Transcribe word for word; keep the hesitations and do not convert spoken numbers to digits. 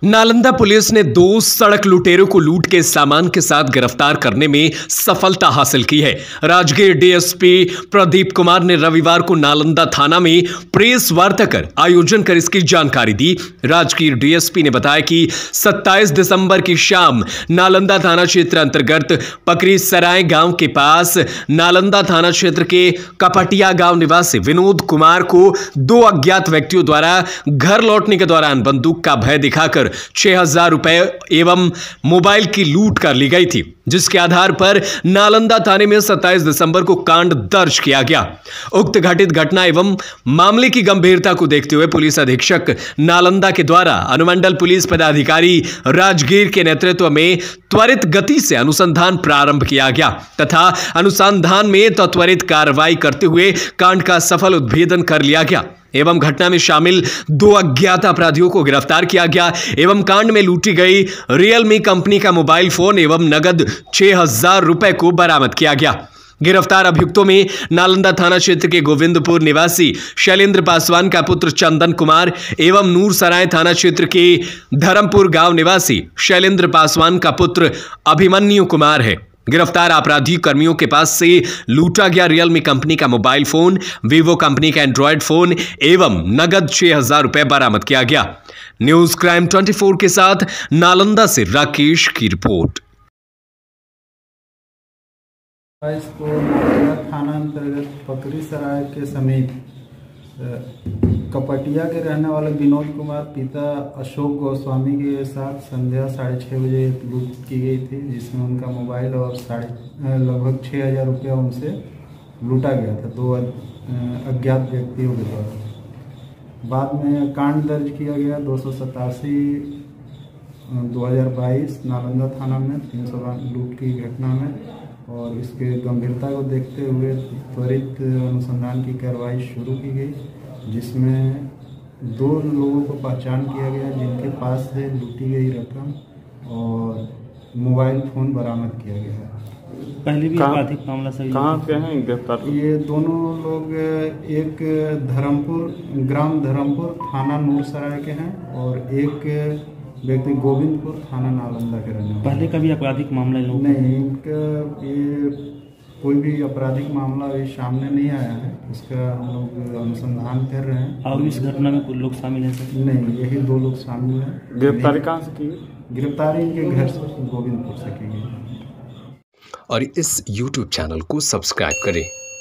Nalanda police ने दो सड़क लुटेरों को लूट के सामान के साथ गिरफ्तार करने में सफलता हासिल की है। राजगीर डीएसपी प्रदीप कुमार ने रविवार को नालंदा थाना में प्रेस वार्ता कर आयोजन कर इसकी जानकारी दी। राजगीर डीएसपी ने बताया कि सत्ताईस दिसंबर की शाम नालंदा थाना क्षेत्र अंतर्गत पकरी सराय गांव के पास नालंदा थाना क्षेत्र के कपटिया गांव निवासी विनोद कुमार को दो अज्ञात व्यक्तियों द्वारा घर लौटने के दौरान बंदूक का भय दिखाकर छह हजार रुपए एवं मोबाइल की लूट कर ली गई थी, जिसके आधार पर नालंदा थाने में सत्ताईस दिसंबर को कांड दर्ज किया गया। उक्त घटित घटना एवं मामले की गंभीरता को देखते हुए पुलिस अधीक्षक नालंदा के द्वारा अनुमंडल पुलिस पदाधिकारी राजगीर के नेतृत्व में त्वरित गति से अनुसंधान प्रारंभ किया गया तथा अनुसंधान में त्वरित कार्रवाई करते हुए कांड का सफल उद्भेदन कर लिया गया एवं घटना में शामिल दो अज्ञात अपराधियों को गिरफ्तार किया गया एवं कांड में लूटी गई रियलमी कंपनी का मोबाइल फोन एवं नगद छह हजार रुपए को बरामद किया गया। गिरफ्तार अभियुक्तों में नालंदा थाना क्षेत्र के गोविंदपुर निवासी शैलेंद्र पासवान का पुत्र चंदन कुमार एवं नूरसराय थाना क्षेत्र के धर्मपुर गांव निवासी शैलेंद्र पासवान का पुत्र अभिमन्यु कुमार है। गिरफ्तार अपराधी कर्मियों के पास से लूटा गया रियलमी कंपनी का मोबाइल फोन, वीवो कंपनी का एंड्रॉयड फोन एवं नगद छह हजार रुपए बरामद किया गया। न्यूज क्राइम चौबीस के साथ नालंदा से राकेश की रिपोर्ट। थाना अंतर्गत पकरी सराय के समीप कपटिया के रहने वाले विनोद कुमार पिता अशोक गोस्वामी के साथ संध्या साढ़े छः बजे लूट की गई थी, जिसमें उनका मोबाइल और साढ़े लगभग छः हजार रुपया उनसे लूटा गया था दो अज्ञात व्यक्तियों के द्वारा। बाद में कांड दर्ज किया गया दो सौ सतासी दो हजार बाईस नालंदा थाना में तीन सौ लूट की घटना में, और इसके गंभीरता को देखते हुए त्वरित अनुसंधान की कार्रवाई शुरू की गई, जिसमें दो लोगों को पहचान किया गया जिनके पास से लूटी गई रकम और मोबाइल फोन बरामद किया गया। पहले भी आपराधिक मामला सही कहाँ के हैं गिरफ्तार? ये दोनों लोग एक धर्मपुर ग्राम धर्मपुर थाना नूरसराय के हैं और एक व्यक्ति गोविंदपुर थाना नालंदा के रहने वाले। पहले कभी आपराधिक मामला लोग नहीं, इनका ये कोई भी आपराधिक मामला अभी सामने नहीं आया है, इसका हम लोग अनुसंधान कर रहे हैं। और इस घटना में कुछ लोग शामिल हैं सर? नहीं, यही दो लोग शामिल हैं। गिरफ्तारी कहाँ से की? गिरफ्तारी इनके घर से गोविंदपुर से की गई। और इस यूट्यूब चैनल को सब्सक्राइब करें